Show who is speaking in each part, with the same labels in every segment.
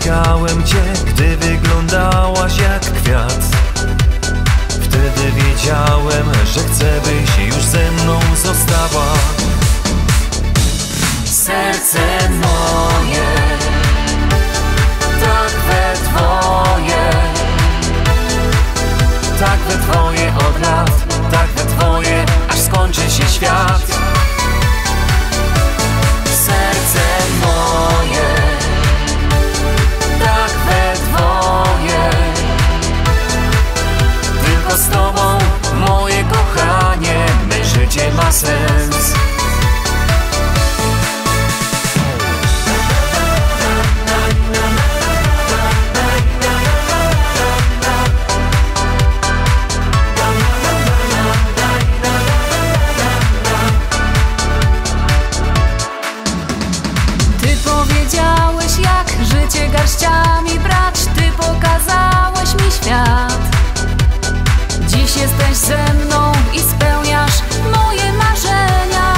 Speaker 1: spotkałem cię, gdy wyglądałaś jak kwiat. Wtedy wiedziałem, że chcę, byś już ze mną została.
Speaker 2: Serce moje, tak we dwoje, tak we dwoje od lat, tak we dwoje, aż skończy się świat. Serce moje, tak we dwoje, tylko z tobą, moje kochanie, me życie ma sens.
Speaker 3: Powiedziałeś, jak życie garściami brać. Ty pokazałeś mi świat. Dziś jesteś ze mną i spełniasz moje marzenia.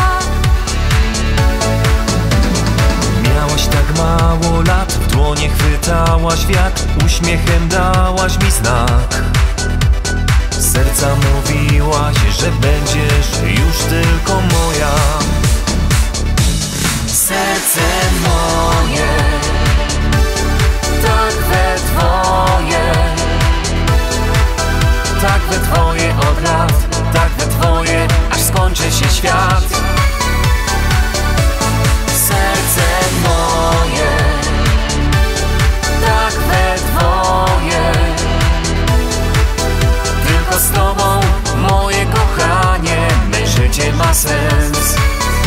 Speaker 1: Miałaś tak mało lat, w dłonie chwytałaś wiatr, uśmiechem dałaś mi znak. Serca mówiłaś, że będziesz już tylko moja.
Speaker 2: Serce moje, tak we dwoje, tak we dwoje od lat, tak we dwoje, aż skończy się świat. Serce moje, tak we dwoje, tylko z tobą, moje kochanie, me życie ma sens.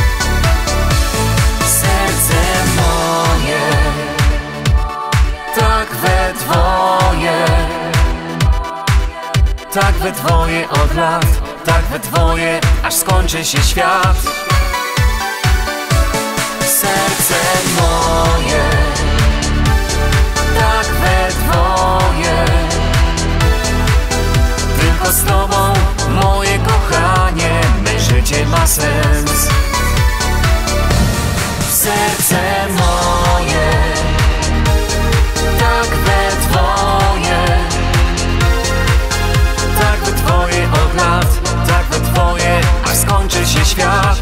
Speaker 2: Serce moje, tak we dwoje, tak we dwoje od lat, tak we dwoje, aż skończy się świat. Serce moje, tak we dwoje, tylko z tobą, moje kochanie, me życie ma sens. Serce moje, tak we dwoje, tak we dwoje od lat, tak we dwoje, aż skończy się świat.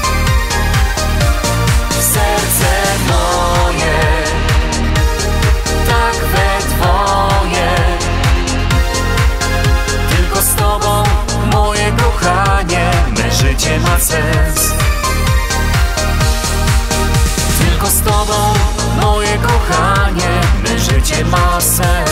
Speaker 2: Serce moje, tak we dwoje, tylko z tobą, moje kochanie, me życie ma sens. Tylko z tobą, moje kochanie, me życie ma sens.